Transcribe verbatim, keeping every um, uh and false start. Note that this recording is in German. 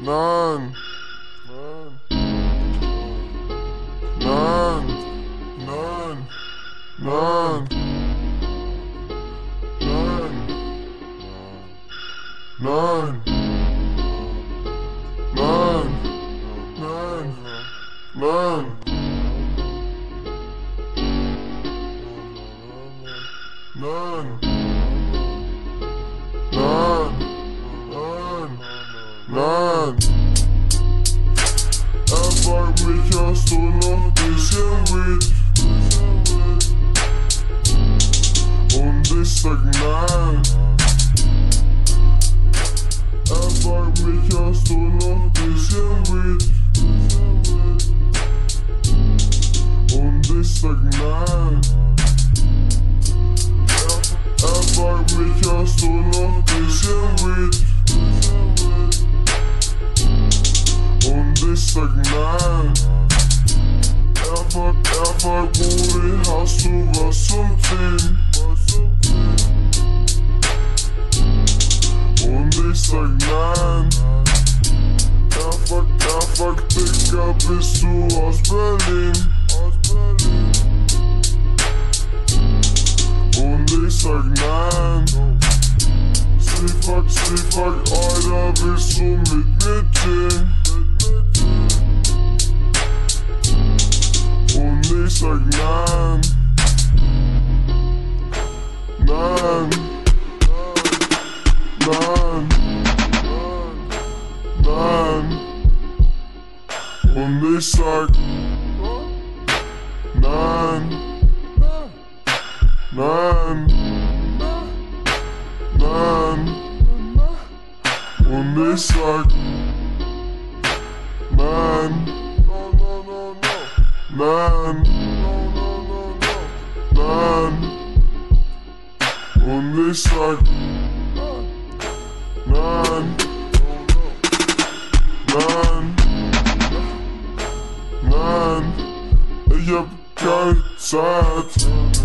Nein, nein, nein, nein, nein, nein, nein, nein, nein, nein, nein, nein. Er fragt mich, hast du noch bisschen Weed? Und ich sag nein. Er fragt mich, hast du noch bisschen Weed? Und ich sag nein. Er, er fragt mich, hast du noch bisschen Weed? Und ich sag nein. Er fragt, er fragt, Brudi, hast du was zum Ziehen? Und ich sag nein. Er fragt, er fragt, Digga, bist du aus Berlin? Und ich sag nein. Sie fragt, sie fragt, Alter, willst du mit mir chillen? Und ich sag nein. Nein. Nein. Nein. Und ich sag nein. Nein. Nein. Und ich sag nein. Nein. Nein. Und ich sag nein. Nein. Nein. Ich hab keine Zeit.